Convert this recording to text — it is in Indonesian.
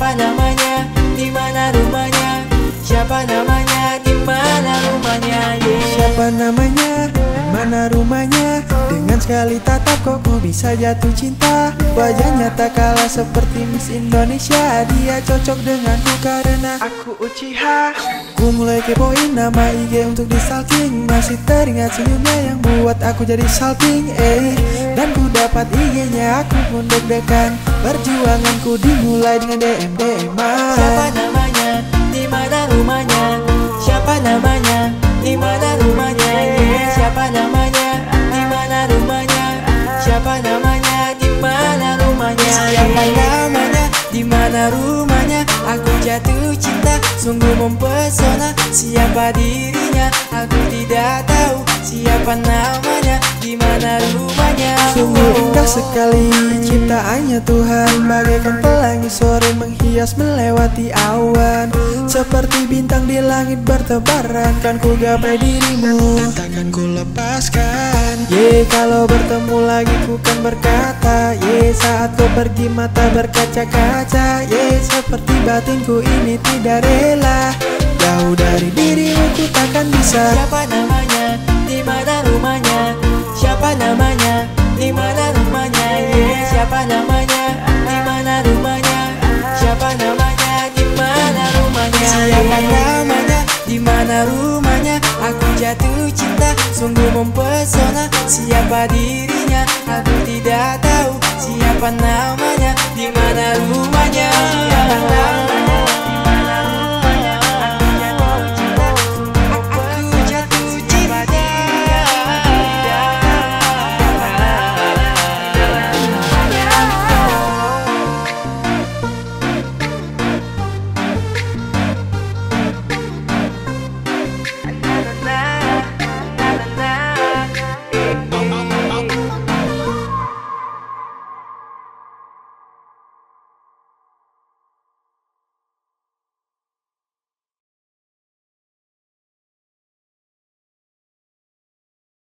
Siapa namanya? Di mana rumahnya? Siapa namanya? Di mana rumahnya? Siapa namanya? Di mana rumahnya? Dengan sekali tatap kok ku bisa jatuh cinta. Wajahnya tak kalah seperti Miss Indonesia. Dia cocok denganku karena aku Uchiha. Ku mulai kepoin nama IG untuk di stalking. Masih teringat senyumnya yang buat aku jadi salting. Dan ku dapat IG-nya, aku pun deg-degan. Perjuanganku dimulai dengan DM-an. Siapa namanya? Di mana rumahnya? Siapa namanya? Di mana rumahnya? Siapa namanya? Di mana rumahnya? Siapa namanya? Di mana rumahnya? Siapa namanya? Di mana rumahnya? Aku jatuh cinta, sungguh mempesona. Siapa dirinya? Aku tidak tahu. Siapa namanya? Di mana rumahnya? Sungguh indah sekali ciptaannya Tuhan, bagaikan pelangi sore menghias melewati awan. Seperti bintang di langit bertebaran, kan ku gapai dirimu, takkan ku lepaskan. Kalau bertemu lagi ku kan berkata, saat kau pergi mata berkaca-kaca. Seperti batinku ini tidak rela, jauh dari dirimu ku takkan bisa. Siapa namanya? Di mana rumahnya? Siapa namanya? Di mana rumahnya? Siapa namanya? Di mana rumahnya? Siapa namanya? Di mana rumahnya? Siapa namanya? Di mana rumahnya? Aku jatuh cinta, sungguh mempesona. Siapa dirinya? Aku tidak tahu. Siapa namanya? Di mana rumahnya? Siapa namanya?